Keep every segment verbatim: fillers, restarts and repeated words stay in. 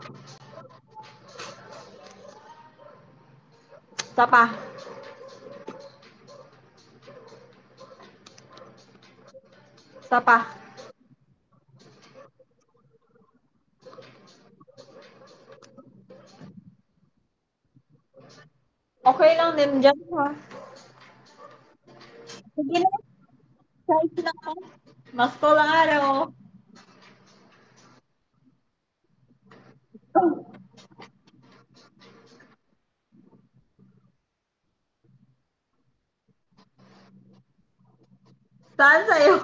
Isa pa. Isa pa. Okay lang din dyan, ha? Sige na, size lang ako. Mas lang araw. Saan sa'yo?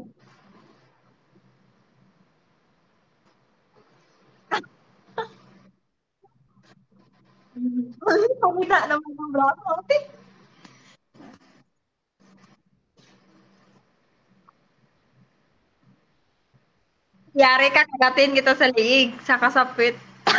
Ay, pamita naman ng braso. Yari ka, kagatin kita sa liig, sa kasapit.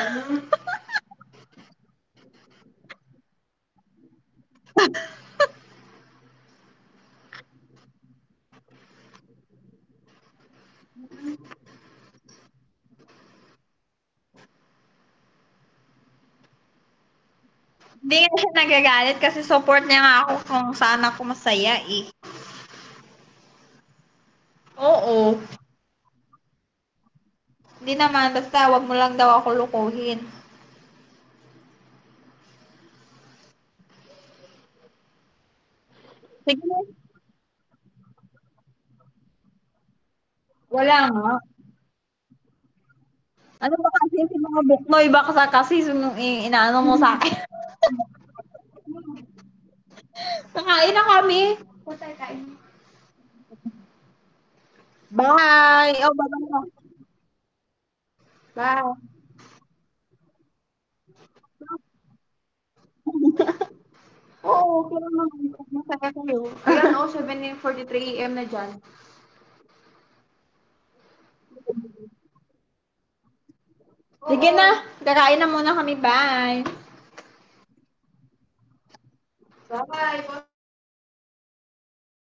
Hindi nga siya nagagalit kasi support niya nga ako kung saan ako masaya eh. Oo. Hindi naman, basta wag mo lang daw ako lukuhin. Sige na. Wala nga. Ano ba kasi si mga buknoy ba kasi kasi sum- i- inaano mo sa akin? Kakain na kami. Patay kain. Bye! Oh, bye-bye. Bye. Oo, pero naman, masaya kayo. Ayan, oh, seven forty-three a m na dyan. Sige na, kakain na muna kami. Bye! Bye-bye!